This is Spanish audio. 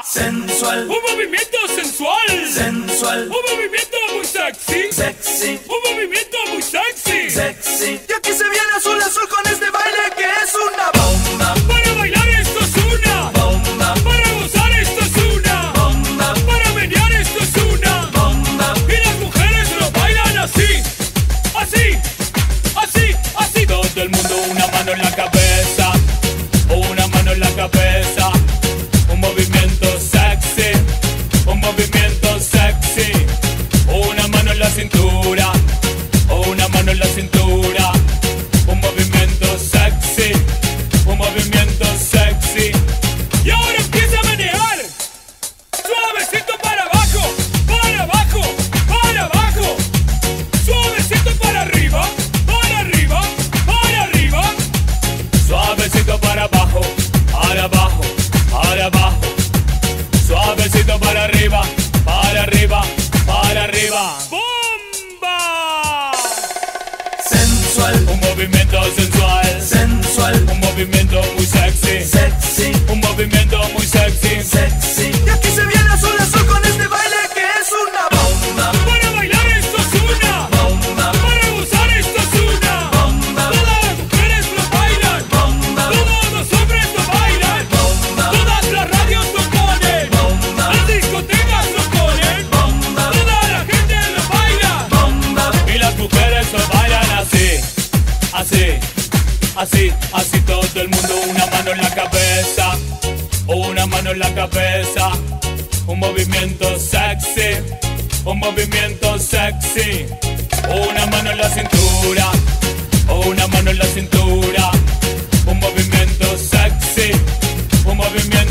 sensual, un movimiento sensual, sensual, un movimiento muy sexy, sexy, un movimiento muy sexy, sexy. Y aquí se viene azul azul con este baile que es una bomba. Para bailar esto es una bomba, para gozar esto es una bomba, para menear esto es una bomba. y las mujeres lo bailan así, así, así, así. Todo el mundo una mano en la cabeza, una mano en la cabeza, un movimiento sexy, un movimiento sexy, una mano en la cintura, una mano en la cintura, un movimiento sexy, un movimiento sexy. Y ahora empieza a menear, suavecito para abajo, para abajo, para abajo, suavecito para arriba, para arriba, para arriba, suavecito para abajo, para abajo, para abajo, suavecito para arriba, para arriba, para arriba. ¡Bomba! Sensual, Un movimiento sensual, sensual, un movimiento muy sexy, sexy, un movimiento muy sexy. sexy. Y aquí se viene azul azul con este baile que es una bomba. Para bailar esto es una Bomba, para gozar esto es una bomba, todas las mujeres lo bailan, bomba, todos los hombres lo bailan, bomba, todas las radios lo ponen, bomba, las discotecas lo ponen, bomba, toda la gente lo baila bomba. y las mujeres lo bailan así, así, así, así. Todo el mundo una mano en la cabeza, una mano en la cabeza, un movimiento sexy, un movimiento sexy, una mano en la cintura, una mano en la cintura, un movimiento sexy, un movimiento